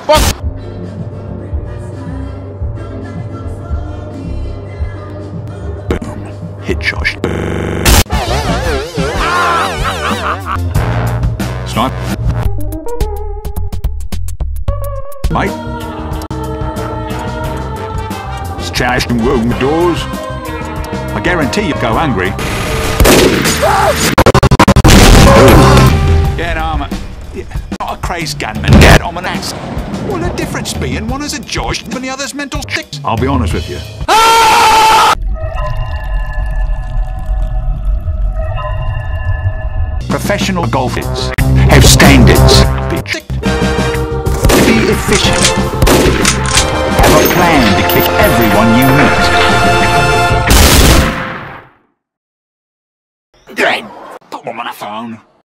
What? Boom. Hit shot. Snipe. Mate. Chash and room doors. I guarantee you go hungry. Yeah, no, I'm not a crazed gunman, Dad. I'm an ass. What a difference being one is a Josh and the other's mental sticks. I'll be honest with you. Professional golfers have standards. Be efficient. Have a plan to kick everyone you meet. Put them on a phone.